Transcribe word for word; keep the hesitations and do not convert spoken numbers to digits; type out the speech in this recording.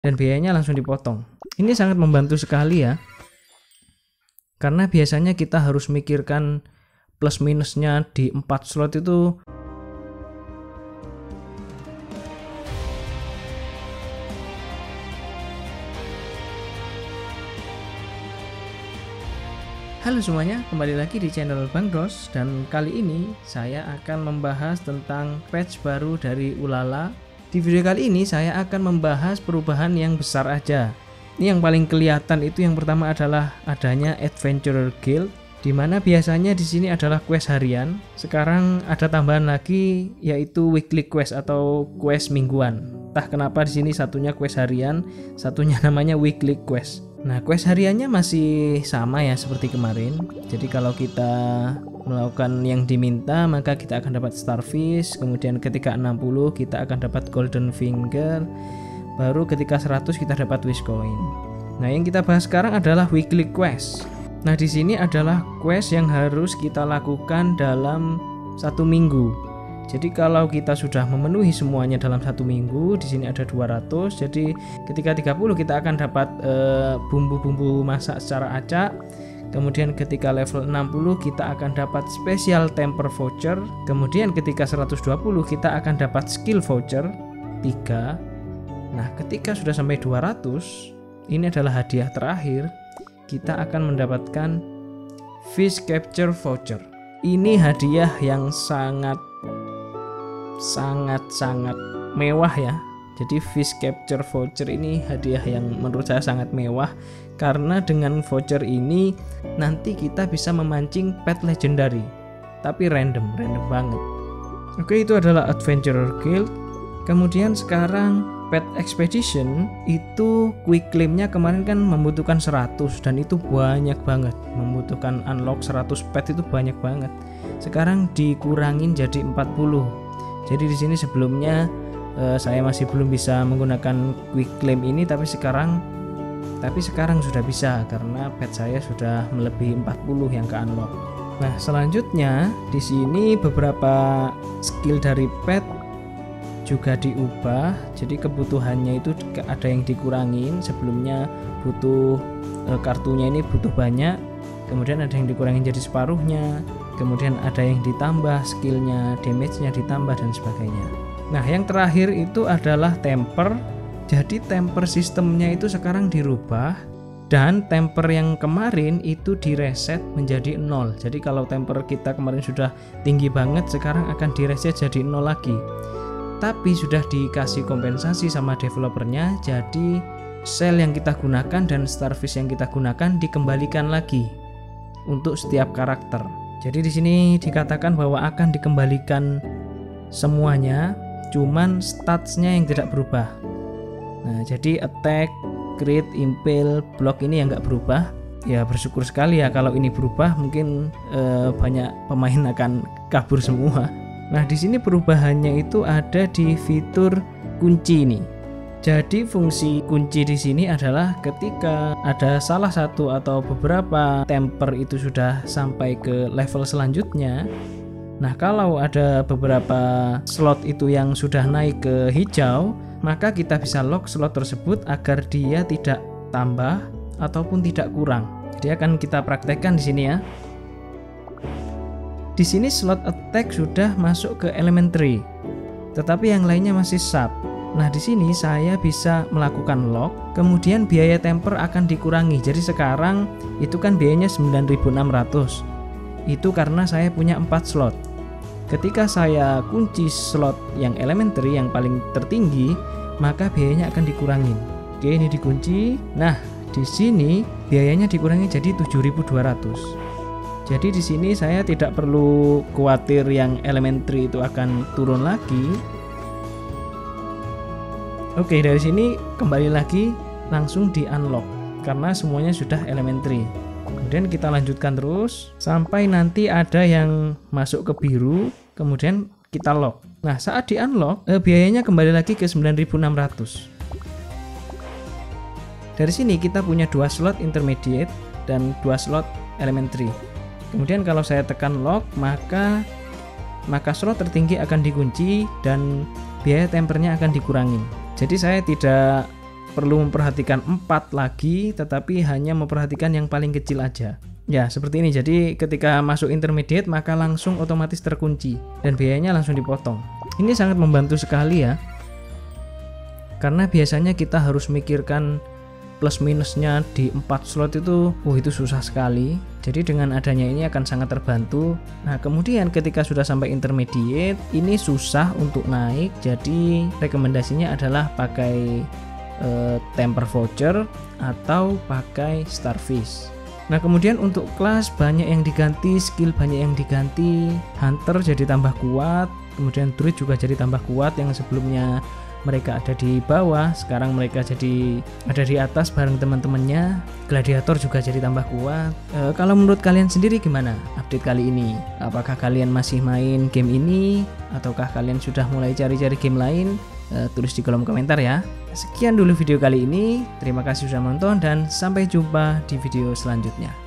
dan biayanya langsung dipotong. Ini sangat membantu sekali ya, karena biasanya kita harus mikirkan plus minusnya di empat slot itu. Halo semuanya, kembali lagi di channel Bang Dos, dan kali ini saya akan membahas tentang patch baru dari Ulala. Di video kali ini saya akan membahas perubahan yang besar aja. Ini yang paling kelihatan itu yang pertama adalah adanya Adventurer Guild, dimana biasanya di sini adalah quest harian. Sekarang ada tambahan lagi yaitu weekly quest atau quest mingguan. Entah kenapa di sini satunya quest harian, satunya namanya weekly quest. Nah, quest hariannya masih sama ya seperti kemarin. Jadi kalau kita melakukan yang diminta, maka kita akan dapat Starfish. Kemudian ketika enam puluh kita akan dapat Golden Finger. Baru ketika seratus kita dapat Wish Coin. Nah, yang kita bahas sekarang adalah weekly quest. Nah, di sini adalah quest yang harus kita lakukan dalam satu minggu. Jadi kalau kita sudah memenuhi semuanya dalam satu minggu, di sini ada dua ratus. Jadi ketika tiga puluh kita akan dapat bumbu-bumbu e, masak secara acak. Kemudian ketika level enam puluh kita akan dapat special temper voucher. Kemudian ketika seratus dua puluh kita akan dapat skill voucher tiga. Nah, ketika sudah sampai dua ratus, ini adalah hadiah terakhir. Kita akan mendapatkan fish capture voucher. Ini hadiah yang sangat sangat-sangat mewah ya. Jadi fish capture voucher ini hadiah yang menurut saya sangat mewah, karena dengan voucher ini nanti kita bisa memancing pet legendary, tapi random, random banget. Oke, itu adalah Adventurer Guild. Kemudian sekarang pet expedition itu quick claimnya kemarin kan membutuhkan seratus, dan itu banyak banget, membutuhkan unlock seratus pet itu banyak banget. Sekarang dikurangin jadi empat puluh. Jadi di sini sebelumnya eh, saya masih belum bisa menggunakan quick claim ini, tapi sekarang tapi sekarang sudah bisa karena pet saya sudah melebihi empat puluh yang ke unlock. Nah, selanjutnya di sini beberapa skill dari pet juga diubah. Jadi kebutuhannya itu ada yang dikurangin. Sebelumnya butuh eh, kartunya ini butuh banyak, kemudian ada yang dikurangin jadi separuhnya. Kemudian ada yang ditambah skillnya, damage-nya ditambah dan sebagainya. Nah, yang terakhir itu adalah temper. Jadi temper sistemnya itu sekarang dirubah, dan temper yang kemarin itu direset menjadi nol. Jadi kalau temper kita kemarin sudah tinggi banget, sekarang akan direset jadi nol lagi. Tapi sudah dikasih kompensasi sama developernya, jadi sel yang kita gunakan dan starfish yang kita gunakan dikembalikan lagi untuk setiap karakter. Jadi di sini dikatakan bahwa akan dikembalikan semuanya, cuman statsnya yang tidak berubah. Nah, jadi attack, crit, impale, block ini yang nggak berubah. Ya bersyukur sekali ya, kalau ini berubah mungkin eh, banyak pemain akan kabur semua. Nah, di sini perubahannya itu ada di fitur kunci ini. Jadi fungsi kunci di sini adalah ketika ada salah satu atau beberapa temper itu sudah sampai ke level selanjutnya. Nah, kalau ada beberapa slot itu yang sudah naik ke hijau, maka kita bisa lock slot tersebut agar dia tidak tambah ataupun tidak kurang. Jadi akan kita praktekkan di sini ya. Di sini slot attack sudah masuk ke elementary, tetapi yang lainnya masih sub. Nah, di sini saya bisa melakukan lock, kemudian biaya temper akan dikurangi. Jadi sekarang itu kan biayanya sembilan ribu enam ratus. Itu karena saya punya empat slot. Ketika saya kunci slot yang elementary yang paling tertinggi, maka biayanya akan dikurangin. Oke, ini dikunci. Nah, di sini biayanya dikurangi jadi tujuh ribu dua ratus. Jadi di sini saya tidak perlu khawatir yang elementary itu akan turun lagi. Oke, dari sini kembali lagi langsung di unlock karena semuanya sudah elementary. Kemudian kita lanjutkan terus sampai nanti ada yang masuk ke biru, kemudian kita lock. Nah, saat di unlock eh, biayanya kembali lagi ke sembilan ribu enam ratus. Dari sini kita punya dua slot intermediate dan dua slot elementary. Kemudian kalau saya tekan lock, maka maka slot tertinggi akan dikunci dan biaya tempernya akan dikurangi. Jadi saya tidak perlu memperhatikan empat lagi, tetapi hanya memperhatikan yang paling kecil aja. Ya, seperti ini. Jadi ketika masuk intermediate maka langsung otomatis terkunci dan biayanya langsung dipotong. Ini sangat membantu sekali ya. Karena biasanya kita harus mikirkan plus minusnya di empat slot itu, oh itu susah sekali. Jadi dengan adanya ini akan sangat terbantu. Nah, kemudian ketika sudah sampai intermediate, ini susah untuk naik. Jadi rekomendasinya adalah pakai eh, temper voucher atau pakai starfish. Nah, kemudian untuk kelas banyak yang diganti, skill banyak yang diganti. Hunter jadi tambah kuat, kemudian druid juga jadi tambah kuat. Yang sebelumnya mereka ada di bawah, sekarang mereka jadi ada di atas bareng teman-temannya. Gladiator juga jadi tambah kuat. E, kalau menurut kalian sendiri gimana update kali ini? Apakah kalian masih main game ini ataukah kalian sudah mulai cari-cari game lain? E, tulis di kolom komentar ya. Sekian dulu video kali ini. Terima kasih sudah menonton dan sampai jumpa di video selanjutnya.